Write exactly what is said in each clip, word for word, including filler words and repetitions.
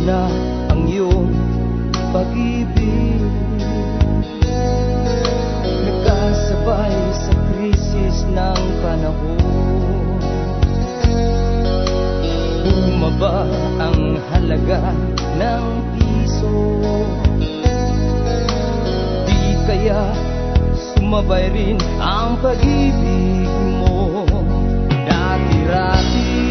na ang iyong pag-ibig. Nagkasabay sa krisis ng panahon, bumaba ang halaga ng piso. Di kaya sumabay rin ang pag-ibig mo. Dati-rati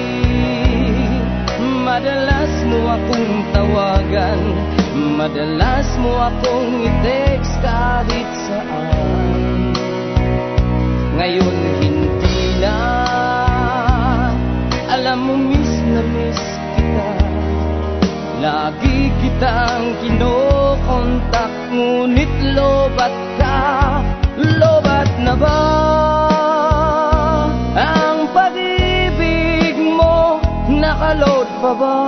madalas mo akong tawagan, madalas mo akong i-text kahit saan. Ngayon hindi na, alam mo miss na miss kita. Lagi kitang kinokontak, ngunit lobat ka. Lobat na ba ang pag-ibig mo? Nakaload pa ba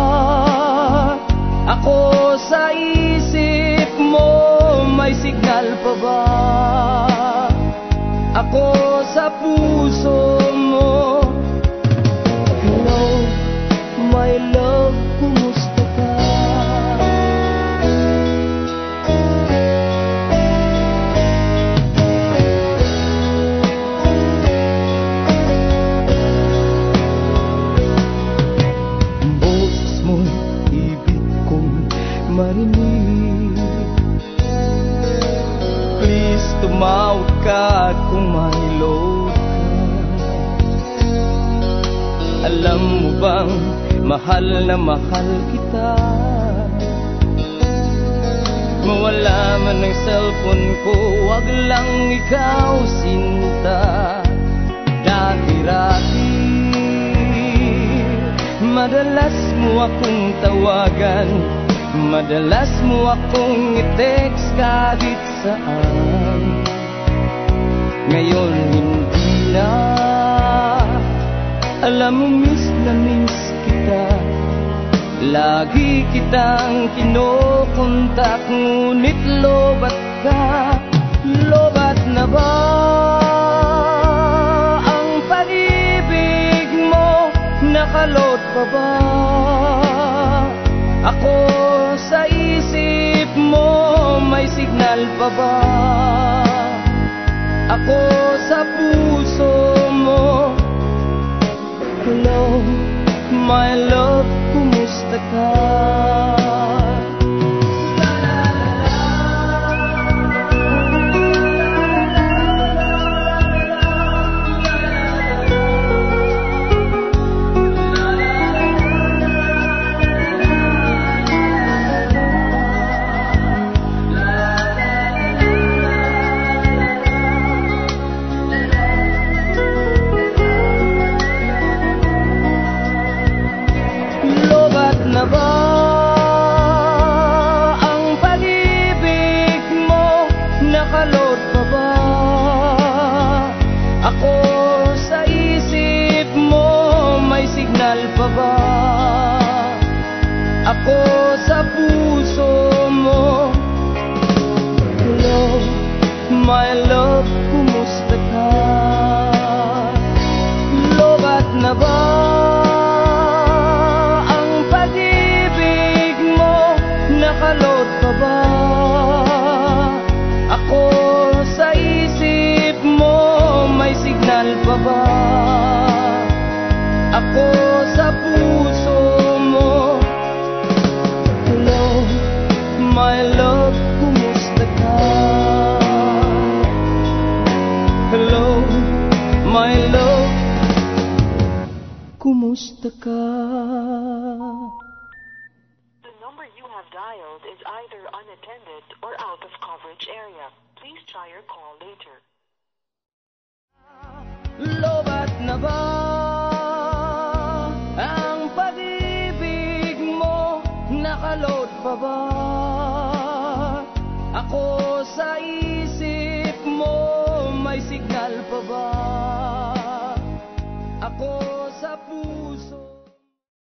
ako sa isip mo? May signal pa ba ako sa puso mo? Hello, my love, kumusta ka? Boses mo'y ibig kong marinig. Please, tumawag ka kung may load ka. Alam mo bang mahal na mahal kita? Mawala man ang cellphone ko, wag lang ikaw sinta. Dati-rati madalas mo akong tawagan, madalas mo akong i-text kahit saan. Ngayon hindi na, alam mo miss na miss kita. Lagi kitang kinokontak, ngunit lobat ka. Lobat na ba ang pag-ibig mo? Nakalot pa ba ako sa isip mo? May signal pa ba ako sa puso mo? Hello, my love, kumusta ka? Na ba ang pag-ibig mo? Nakalot pa ba ako sa isip mo? May signal pa ba ako sa puso mo? Hello, my love, kumusta ka? Lobat na ba nakalot pa ba ako sa isip mo? May signal pa ba ako sa puso mo? Hello, my love, kumusta ka? Hello, my love, kumusta ka? Dialed is either unattended or out of coverage area. Please try your call later. Lobat na ba ang pag-ibig mo? Nakalot pa ba ako sa isip mo? May signal pa ba ako sa puso?